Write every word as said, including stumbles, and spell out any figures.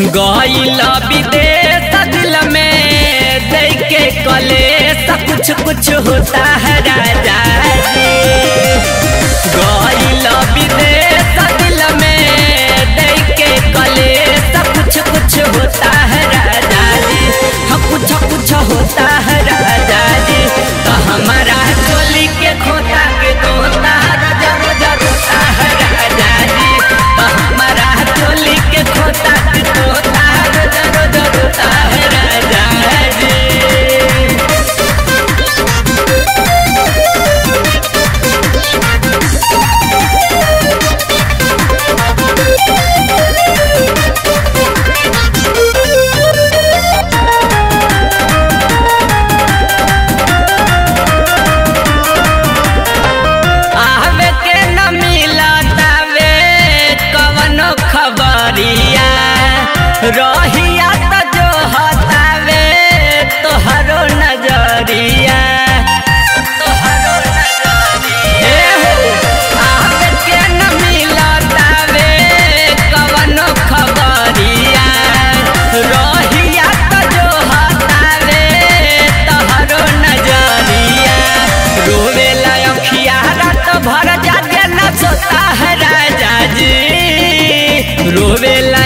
गइल विदेश दिल में देख के कलेश कुछ कुछ होता है राजा जी। गइल विदेश दिल में देख के कलेश कुछ कुछ होता है राजा जी। हाँ कुछ कुछ होता है राजा जी। तो हमारा चोली के खोता के तोता राजा रोजा रोता है राजा जी। तो हमारा चोली के खोता के तोता रोजा रोजा रोता है राजा जी। रहिया तो जो हतावे तोहरो नजरिया तोहरो नजरिया आवे के न मिलतावे कवनो खबरिया। रहिया तो जो हतावे तोहरो नजरिया रोवेला अखिया रात भर जागे न सोता है राजा जी। रोवेला